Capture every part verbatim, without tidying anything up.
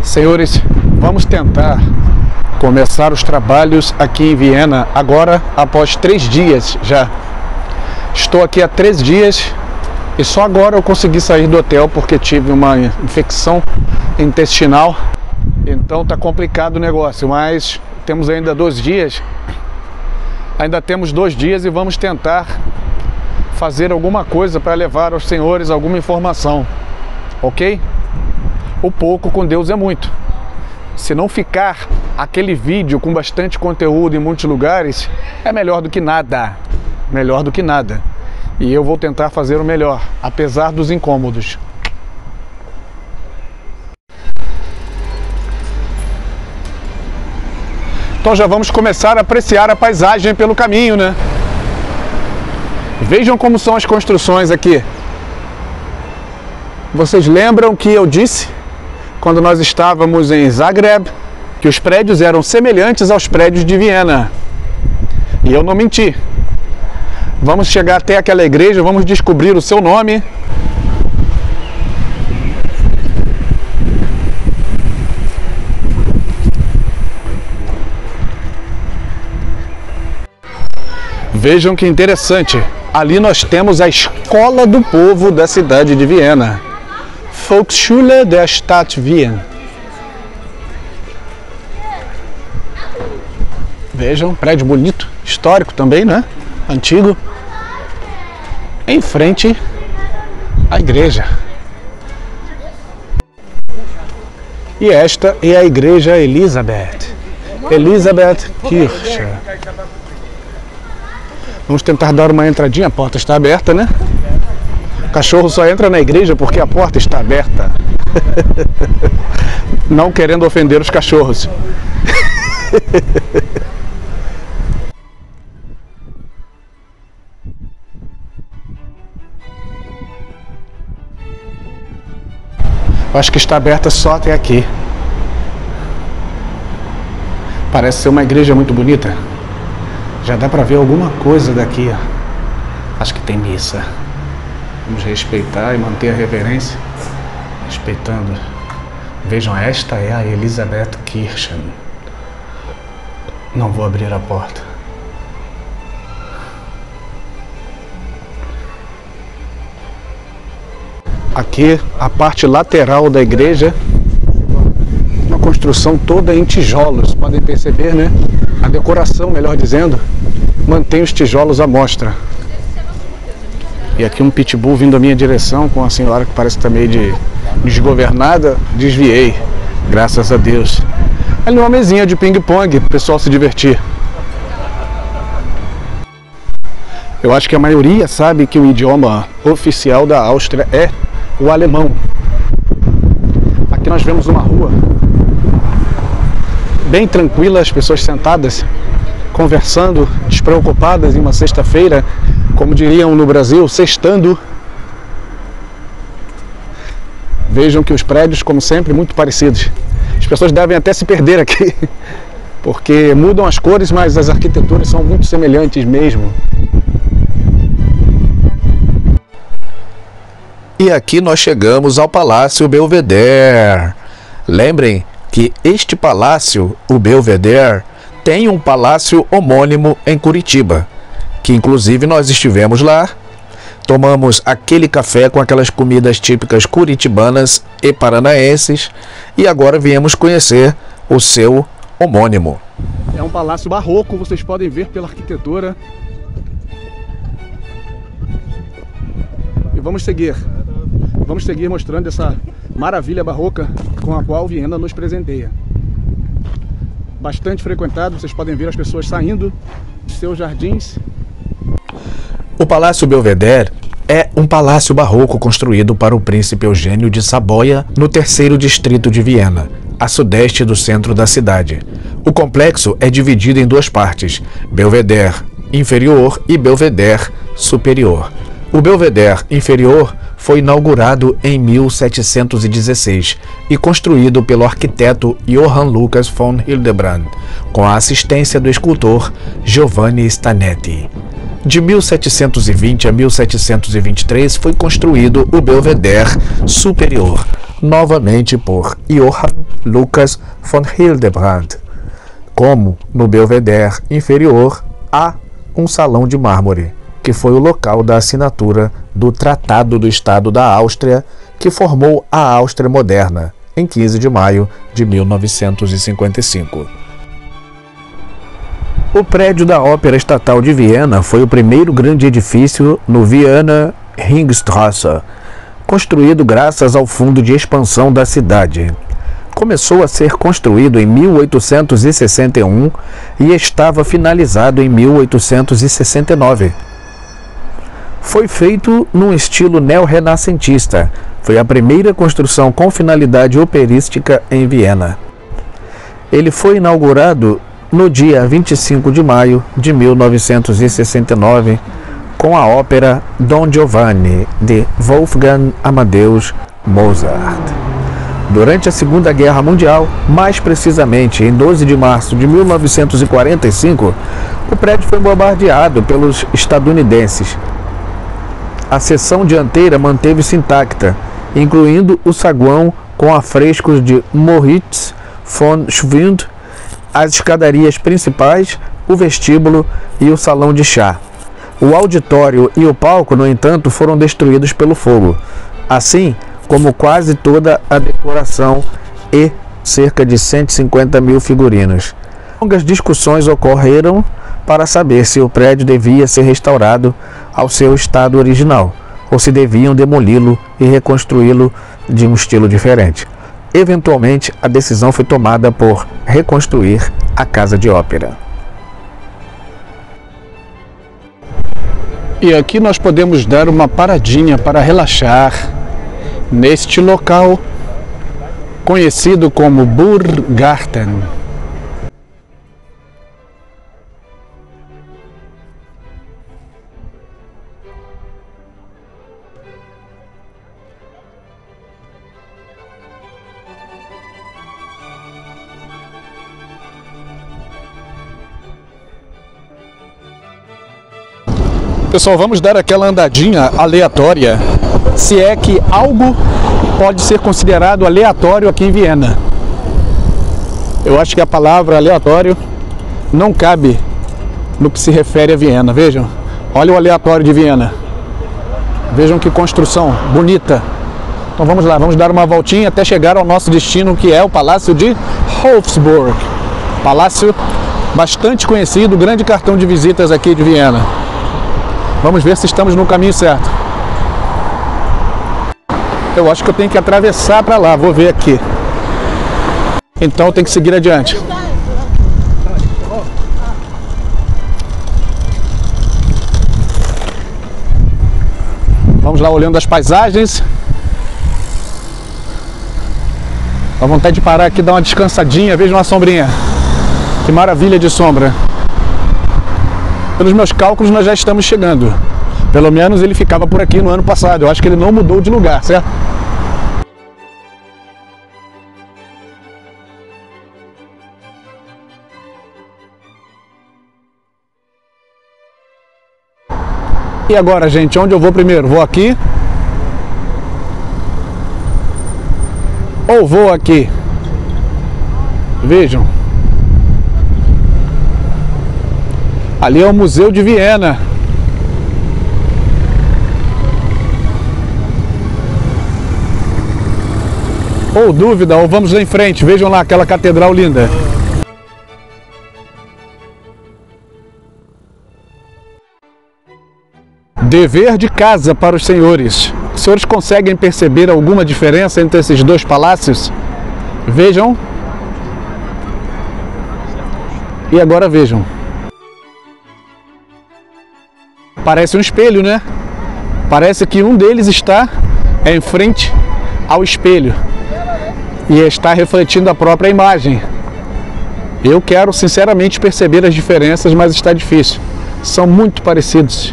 Senhores, vamos tentar começar os trabalhos aqui em Viena agora, após três dias já. Estou aqui há três dias e só agora eu consegui sair do hotel porque tive uma infecção intestinal. Então tá complicado o negócio, mas temos ainda dois dias. Ainda temos dois dias e vamos tentar fazer alguma coisa para levar aos senhores alguma informação, ok? O pouco com Deus é muito. Se não ficar aquele vídeo com bastante conteúdo em muitos lugares, é melhor do que nada. Melhor do que nada. E eu vou tentar fazer o melhor, apesar dos incômodos. Então já vamos começar a apreciar a paisagem pelo caminho, né? Vejam como são as construções aqui. Vocês lembram que eu disse, quando nós estávamos em Zagreb, que os prédios eram semelhantes aos prédios de Viena. E eu não menti. Vamos chegar até aquela igreja, vamos descobrir o seu nome. Vejam que interessante. Ali nós temos a escola do povo da cidade de Viena. Volksschule der Stadt Wien. Vejam, prédio bonito, histórico também, né? Antigo. Em frente à igreja. E esta é a igreja Elisabeth. Elisabeth Kirche. Vamos tentar dar uma entradinha, a porta está aberta, né? O cachorro só entra na igreja porque a porta está aberta. Não querendo ofender os cachorros. Eu acho que está aberta só até aqui. Parece ser uma igreja muito bonita. Já dá para ver alguma coisa daqui, ó. Acho que tem missa. Vamos respeitar e manter a reverência. Respeitando. Vejam, esta é a Elisabeth Kirche. Não vou abrir a porta. Aqui, a parte lateral da igreja. Uma construção toda em tijolos. Podem perceber, né? A decoração, melhor dizendo, mantém os tijolos à mostra. E aqui um pitbull vindo à minha direção com a senhora que parece estar meio de desgovernada. Desviei, graças a Deus. Ali uma mesinha de ping-pong para o pessoal se divertir. Eu acho que a maioria sabe que o idioma oficial da Áustria é o alemão. Aqui nós vemos uma rua bem tranquila, as pessoas sentadas, conversando, despreocupadas em uma sexta-feira, como diriam no Brasil, sextando. Vejam que os prédios, como sempre, muito parecidos. As pessoas devem até se perder aqui, porque mudam as cores, mas as arquiteturas são muito semelhantes mesmo. E aqui nós chegamos ao Palácio Belvedere. Lembrem que este palácio, o Belvedere, tem um palácio homônimo em Curitiba, que inclusive nós estivemos lá, tomamos aquele café com aquelas comidas típicas curitibanas e paranaenses e agora viemos conhecer o seu homônimo. É um palácio barroco, vocês podem ver pela arquitetura. E vamos seguir. Vamos seguir mostrando essa maravilha barroca com a qual Viena nos presenteia. Bastante frequentado, vocês podem ver as pessoas saindo de seus jardins. O Palácio Belvedere é um palácio barroco construído para o príncipe Eugênio de Saboia no terceiro distrito de Viena, a sudeste do centro da cidade. O complexo é dividido em duas partes, Belvedere inferior e Belvedere superior. O Belvedere inferior foi inaugurado em mil setecentos e dezesseis e construído pelo arquiteto Johann Lucas von Hildebrand, com a assistência do escultor Giovanni Stanetti. De mil setecentos e vinte a mil setecentos e vinte e três foi construído o Belvedere Superior, novamente por Johann Lucas von Hildebrand. Como no Belvedere inferior há um salão de mármore, que foi o local da assinatura do Tratado do Estado da Áustria, que formou a Áustria moderna, em quinze de maio de mil novecentos e cinquenta e cinco. O prédio da Ópera Estatal de Viena foi o primeiro grande edifício no Vienna Ringstraße, construído graças ao fundo de expansão da cidade. Começou a ser construído em mil oitocentos e sessenta e um e estava finalizado em mil oitocentos e sessenta e nove. Foi feito num estilo neorrenascentista. Foi a primeira construção com finalidade operística em Viena. Ele foi inaugurado no dia vinte e cinco de maio de mil novecentos e sessenta e nove com a ópera Don Giovanni, de Wolfgang Amadeus Mozart. Durante a Segunda Guerra Mundial, mais precisamente em doze de março de mil novecentos e quarenta e cinco, o prédio foi bombardeado pelos estadunidenses. A seção dianteira manteve-se intacta, incluindo o saguão com afrescos de Moritz von Schwind, as escadarias principais, o vestíbulo e o salão de chá. O auditório e o palco, no entanto, foram destruídos pelo fogo, assim como quase toda a decoração e cerca de cento e cinquenta mil figurinos. Longas discussões ocorreram para saber se o prédio devia ser restaurado ao seu estado original, ou se deviam demoli-lo e reconstruí-lo de um estilo diferente. Eventualmente, a decisão foi tomada por reconstruir a Casa de Ópera. E aqui nós podemos dar uma paradinha para relaxar neste local conhecido como Burggarten. Pessoal, vamos dar aquela andadinha aleatória, se é que algo pode ser considerado aleatório aqui em Viena. Eu acho que a palavra aleatório não cabe no que se refere a Viena. Vejam, olha o aleatório de Viena. Vejam que construção bonita. Então vamos lá, vamos dar uma voltinha até chegar ao nosso destino, que é o Palácio de Hofburg. Palácio bastante conhecido, grande cartão de visitas aqui de Viena. Vamos ver se estamos no caminho certo. Eu acho que eu tenho que atravessar para lá, vou ver aqui. Então eu tenho que seguir adiante. Vamos lá olhando as paisagens. Dá vontade de parar aqui, dar uma descansadinha, veja uma sombrinha. Que maravilha de sombra. Pelos meus cálculos, nós já estamos chegando. Pelo menos ele ficava por aqui no ano passado. Eu acho que ele não mudou de lugar, certo? E agora, gente, onde eu vou primeiro? Vou aqui? Ou vou aqui? Vejam. Ali é o Museu de Viena. Ou dúvida, ou vamos lá em frente. Vejam lá aquela catedral linda. Dever de casa para os senhores. Os senhores conseguem perceber alguma diferença entre esses dois palácios? Vejam. E agora vejam. Parece um espelho, né? Parece que um deles está em frente ao espelho e está refletindo a própria imagem. Eu quero sinceramente perceber as diferenças, mas está difícil. São muito parecidos.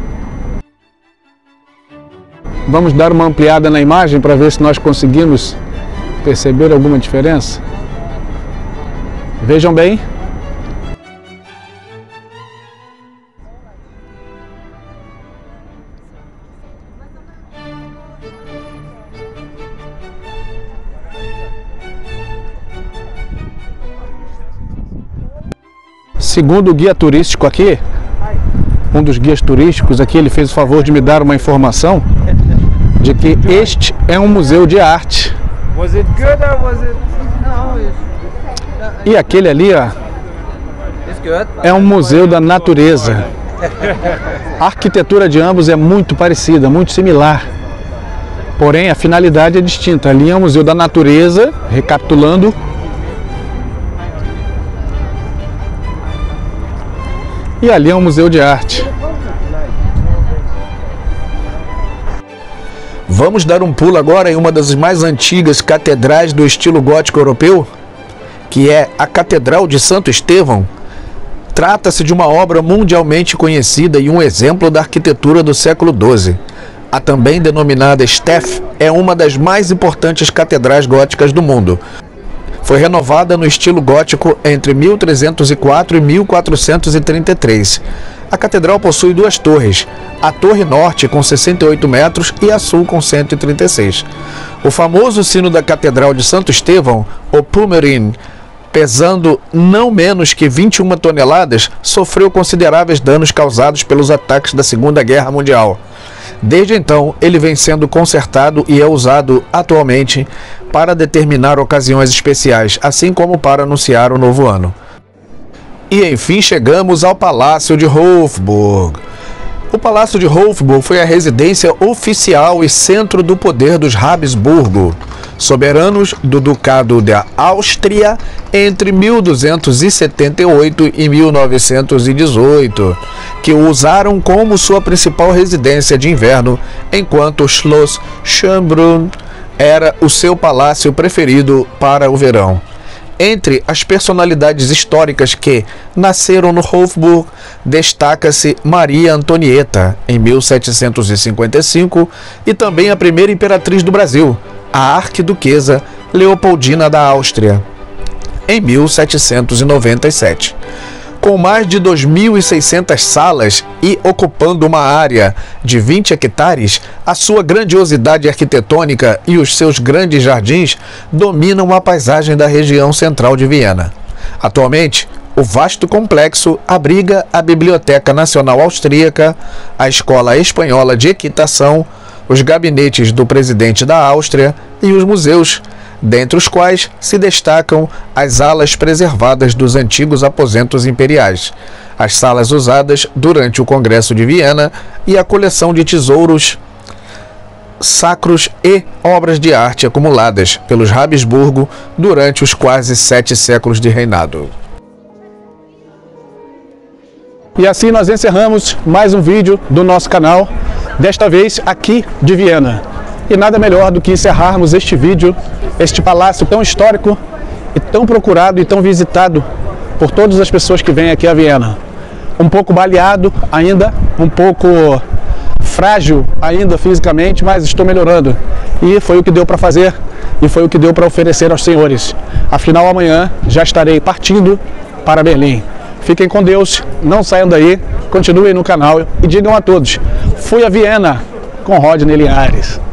Vamos dar uma ampliada na imagem para ver se nós conseguimos perceber alguma diferença. Vejam bem. Segundo o guia turístico aqui, um dos guias turísticos aqui, ele fez o favor de me dar uma informação de que este é um museu de arte. Was it good or was it... E aquele ali, ó, é um museu da natureza. A arquitetura de ambos é muito parecida, muito similar. Porém, a finalidade é distinta. Ali é um museu da natureza, recapitulando. E ali é um museu de arte. Vamos dar um pulo agora em uma das mais antigas catedrais do estilo gótico europeu, que é a Catedral de Santo Estevão. Trata-se de uma obra mundialmente conhecida e um exemplo da arquitetura do século doze. A também denominada Steph é uma das mais importantes catedrais góticas do mundo. Foi renovada no estilo gótico entre mil trezentos e quatro e mil quatrocentos e trinta e três. A catedral possui duas torres, a Torre Norte com sessenta e oito metros e a Sul com cento e trinta e seis. O famoso sino da Catedral de Santo Estevão, o Pulmerin, pesando não menos que vinte e uma toneladas, sofreu consideráveis danos causados pelos ataques da Segunda Guerra Mundial. Desde então, ele vem sendo consertado e é usado atualmente para determinar ocasiões especiais, assim como para anunciar o novo ano. E enfim chegamos ao Palácio de Hofburg. O Palácio de Hofburg foi a residência oficial e centro do poder dos Habsburgo, soberanos do Ducado da Áustria entre mil duzentos e setenta e oito e mil novecentos e dezoito, que o usaram como sua principal residência de inverno, enquanto Schloss Schönbrunn era o seu palácio preferido para o verão. Entre as personalidades históricas que nasceram no Hofburg, destaca-se Maria Antonieta, em mil setecentos e cinquenta e cinco, e também a primeira imperatriz do Brasil, a arquiduquesa Leopoldina da Áustria, em mil setecentos e noventa e sete. Com mais de dois mil e seiscentas salas e ocupando uma área de vinte hectares, a sua grandiosidade arquitetônica e os seus grandes jardins dominam a paisagem da região central de Viena. Atualmente, o vasto complexo abriga a Biblioteca Nacional Austríaca, a Escola Espanhola de Equitação, os gabinetes do presidente da Áustria e os museus, dentre os quais se destacam as alas preservadas dos antigos aposentos imperiais, as salas usadas durante o Congresso de Viena e a coleção de tesouros sacros e obras de arte acumuladas pelos Habsburgo durante os quase sete séculos de reinado. E assim nós encerramos mais um vídeo do nosso canal, desta vez aqui de Viena. E nada melhor do que encerrarmos este vídeo, este palácio tão histórico e tão procurado e tão visitado por todas as pessoas que vêm aqui a Viena. Um pouco baleado ainda, um pouco frágil ainda fisicamente, mas estou melhorando. E foi o que deu para fazer e foi o que deu para oferecer aos senhores. Afinal, amanhã já estarei partindo para Berlim. Fiquem com Deus, não saiam daí, continuem no canal e digam a todos: fui a Viena com Rodney Linhares.